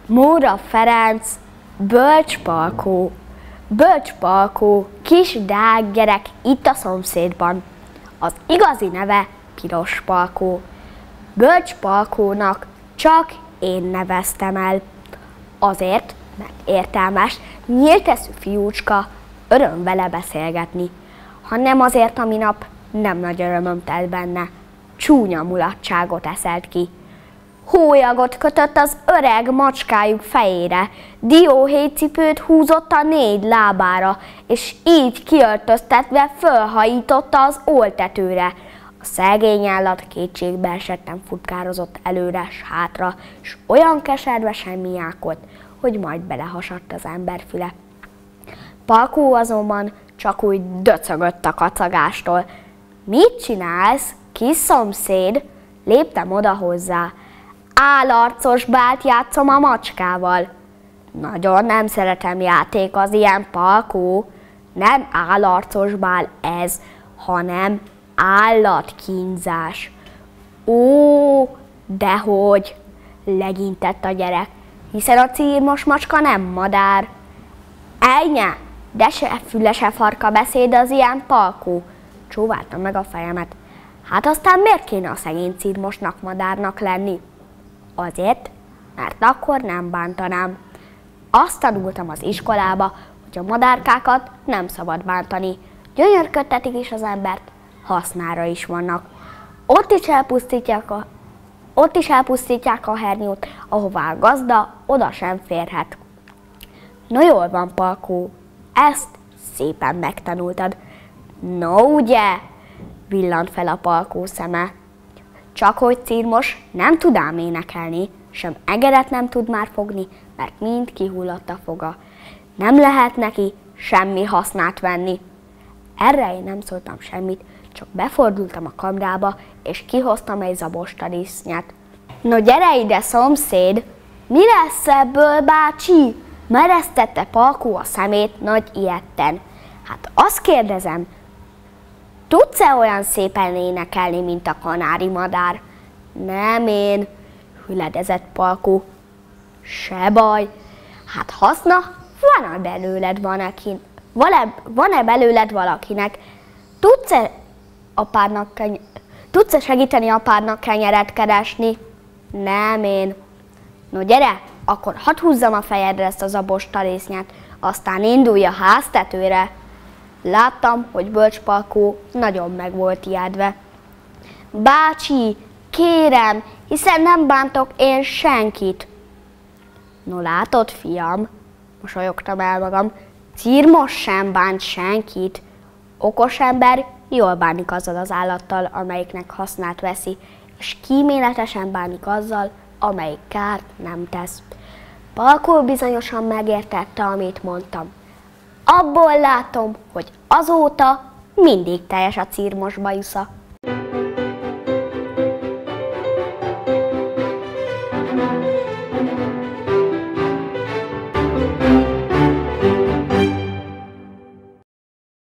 Móra Ferenc, Bölcs-Palkó. Bölcs-Palkó, kis deák gyerek itt a szomszédban. Az igazi neve Piros-Palkó. Bölcs-Palkónak csak én neveztem el. Azért, mert értelmes, nyílt eszű fiúcska, öröm vele beszélgetni. Ha nem azért, a minap nem nagy örömöm telt benne, csúnya mulatságot eszelt ki. Hólyagot kötött az öreg macskájuk fejére, dióhéjcipőt húzott a 4 lábára, és így kiöltöztetve fölhajította az óltetőre. A szegény állat kétségbe esetten futkározott előre s hátra, s olyan keservesen miákolt, hogy majd belehasadt az ember füle. Palkó azonban csak úgy döcögött a kacagástól. Mit csinálsz, kis szomszéd? Léptem oda hozzá. Állarcos bált játszom a macskával. Nagyon nem szeretem játék az ilyen, Palkó. Nem állarcos bál ez, hanem állatkínzás. Ó, dehogy, legyintett a gyerek, hiszen a círmos macska nem madár. Ejnye, de se füle se farka beszéd az ilyen, Palkó. Csóváltam meg a fejemet. Hát aztán miért kéne a szegény círmosnak madárnak lenni? Azért, mert akkor nem bántanám. Azt tanultam az iskolába, hogy a madárkákat nem szabad bántani. Gyönyörködtetik is az embert, hasznára is vannak. Ott is elpusztítják a hernyót, ahová a gazda oda sem férhet. No jól van, Palkó, ezt szépen megtanultad. No ugye? Villant fel a Palkó szeme. Csak hogy círmos nem tud ám énekelni, sem egeret nem tud már fogni, mert mind kihullott a foga. Nem lehet neki semmi hasznát venni. Erre én nem szóltam semmit, csak befordultam a kamrába, és kihoztam egy zabostarisznyát. No gyere ide, szomszéd! Mi lesz ebből, bácsi? Meresztette Palkó a szemét nagy ijedten. Hát azt kérdezem, tudsz-e olyan szépen énekelni, mint a kanári madár? Nem én, hüledezett Palkó. Se baj, hát haszna, van-e belőled valakinek? Tudsz-e segíteni apádnak kenyeret keresni? Nem én. No gyere, akkor hadd húzzam a fejedre ezt a zabostarisznyát, aztán indulj a háztetőre. Láttam, hogy Bölcs-Palkó nagyon meg volt ijedve. Bácsi, kérem, hiszen nem bántok én senkit. No látod, fiam, mosolyogtam el magam, círmos sem bánt senkit. Okos ember jól bánik azzal az állattal, amelyiknek hasznát veszi, és kíméletesen bánik azzal, amelyik kárt nem tesz. Palkó bizonyosan megértette, amit mondtam. Abból látom, hogy azóta mindig teljes a círmos bajusza.